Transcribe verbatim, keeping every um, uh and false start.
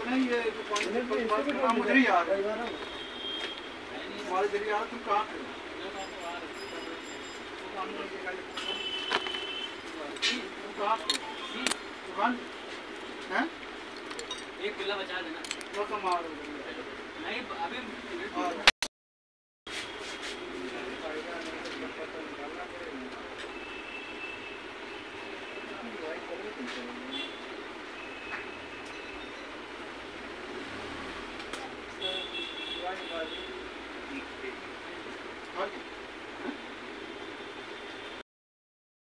नहीं ये मुझे ही याद है हमारे जरिए यार तुम कहाँ थे दुकान हैं एक किला बचा देना वो तो मार नहीं अभी Right,